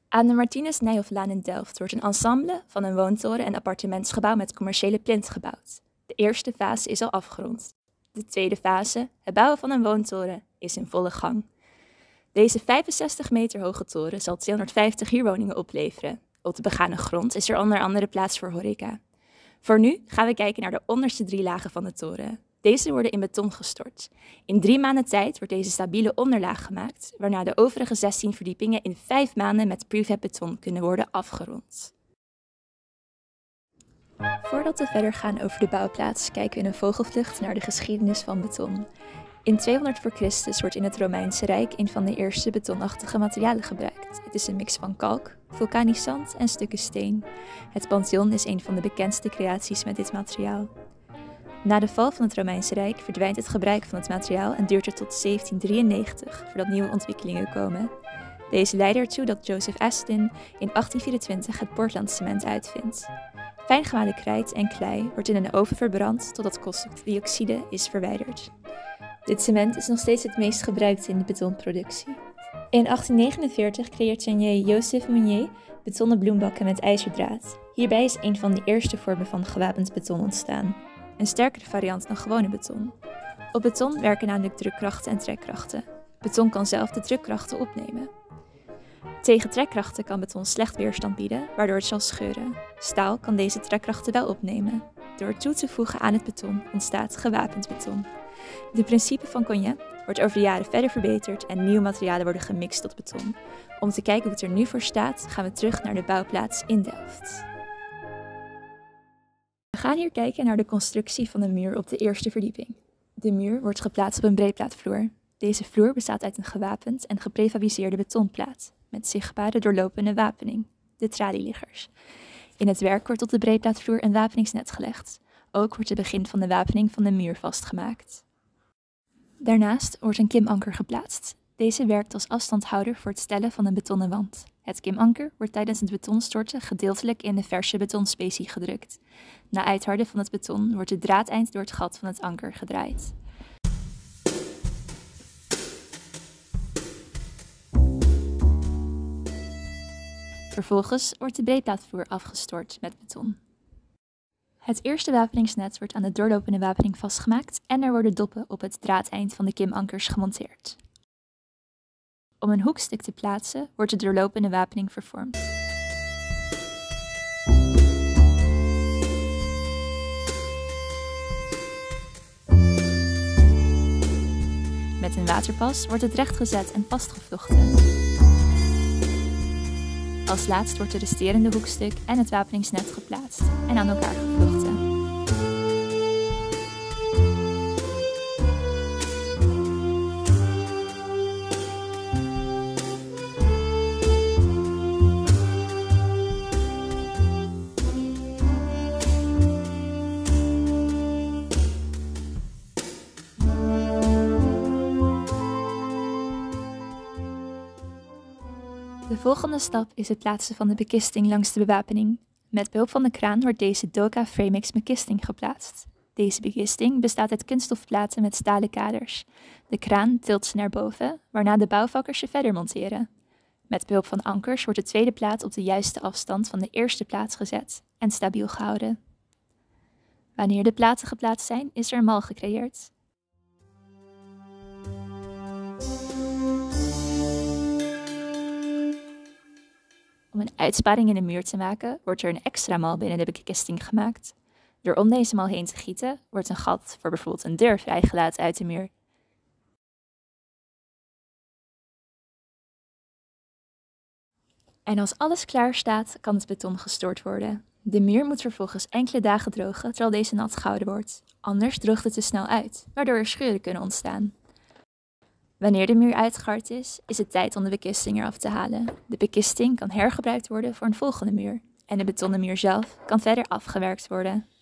Aan de Martinus Nijhofflaan in Delft wordt een ensemble van een woontoren en appartementsgebouw met commerciële plint gebouwd. De eerste fase is al afgerond. De tweede fase, het bouwen van een woontoren, is in volle gang. Deze 65 meter hoge toren zal 250 huurwoningen opleveren. Op de begane grond is er onder andere plaats voor horeca. Voor nu gaan we kijken naar de onderste 3 lagen van de toren. Deze worden in beton gestort. In 3 maanden tijd wordt deze stabiele onderlaag gemaakt, waarna de overige 16 verdiepingen in 5 maanden met prefab beton kunnen worden afgerond. Voordat we verder gaan over de bouwplaats, kijken we in een vogelvlucht naar de geschiedenis van beton. In 200 voor Christus wordt in het Romeinse Rijk een van de eerste betonachtige materialen gebruikt. Het is een mix van kalk, vulkanisch zand en stukken steen. Het Pantheon is een van de bekendste creaties met dit materiaal. Na de val van het Romeinse Rijk verdwijnt het gebruik van het materiaal en duurt het tot 1793 voordat nieuwe ontwikkelingen komen. Deze leidden ertoe dat Joseph Aston in 1824 het Portlandcement uitvindt. Fijn gemalen krijt en klei wordt in een oven verbrand totdat koolstofdioxide is verwijderd. Dit cement is nog steeds het meest gebruikte in de betonproductie. In 1849 creëert tuinier Joseph Meunier betonnen bloembakken met ijzerdraad. Hierbij is een van de eerste vormen van gewapend beton ontstaan. Een sterkere variant dan gewone beton. Op beton werken namelijk drukkrachten en trekkrachten. Beton kan zelf de drukkrachten opnemen. Tegen trekkrachten kan beton slecht weerstand bieden, waardoor het zal scheuren. Staal kan deze trekkrachten wel opnemen. Door het toe te voegen aan het beton ontstaat gewapend beton. De principe van Cognac wordt over de jaren verder verbeterd en nieuwe materialen worden gemixt tot beton. Om te kijken hoe het er nu voor staat, gaan we terug naar de bouwplaats in Delft. We gaan hier kijken naar de constructie van de muur op de eerste verdieping. De muur wordt geplaatst op een breedplaatvloer. Deze vloer bestaat uit een gewapend en geprefabriceerde betonplaat, met zichtbare doorlopende wapening, de tralieliggers. In het werk wordt op de breedplaatvloer een wapeningsnet gelegd. Ook wordt het begin van de wapening van de muur vastgemaakt. Daarnaast wordt een kimanker geplaatst. Deze werkt als afstandhouder voor het stellen van een betonnen wand. Het kimanker wordt tijdens het betonstorten gedeeltelijk in de verse betonspecie gedrukt. Na uitharden van het beton wordt het draadeind door het gat van het anker gedraaid. Vervolgens wordt de breedplaatvloer afgestort met beton. Het eerste wapeningsnet wordt aan de doorlopende wapening vastgemaakt en er worden doppen op het draadeind van de kimankers gemonteerd. Om een hoekstuk te plaatsen wordt de doorlopende wapening vervormd. Met een waterpas wordt het rechtgezet en vastgevlochten. Als laatst wordt de resterende hoekstuk en het wapeningsnet geplaatst en aan elkaar gevlochten. De volgende stap is het plaatsen van de bekisting langs de bewapening. Met behulp van de kraan wordt deze Doka Framix bekisting geplaatst. Deze bekisting bestaat uit kunststofplaten met stalen kaders. De kraan tilt ze naar boven, waarna de bouwvakkers ze verder monteren. Met behulp van ankers wordt de tweede plaat op de juiste afstand van de eerste plaat gezet en stabiel gehouden. Wanneer de platen geplaatst zijn, is er een mal gecreëerd. Om een uitsparing in de muur te maken, wordt er een extra mal binnen de bekisting gemaakt. Door om deze mal heen te gieten, wordt een gat voor bijvoorbeeld een deur vrijgelaten uit de muur. En als alles klaar staat, kan het beton gestort worden. De muur moet vervolgens enkele dagen drogen terwijl deze nat gehouden wordt. Anders droogt het te snel uit, waardoor er scheuren kunnen ontstaan. Wanneer de muur uitgehard is, is het tijd om de bekisting eraf te halen. De bekisting kan hergebruikt worden voor een volgende muur. En de betonnen muur zelf kan verder afgewerkt worden.